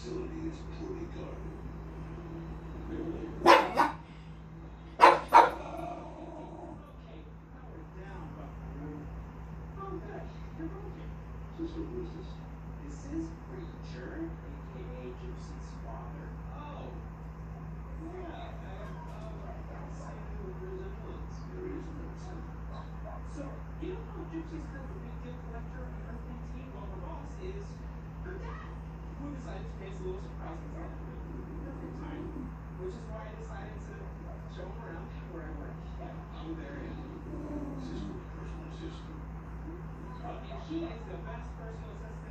facility is poorly guarded. Clearly. Sister, who is this? This is Preacher, aka Gypsy's father. Oh. Yeah, there is no resemblance. So, you know how Gypsy's kind of a big deal collector on the Earthly team? Well, her boss is her dad, who decided to pay us a little surprise visit every time, which is why I decided to show him around where I work. Yeah, I'm there, Sister's personal assistant. and she is the best personal assistant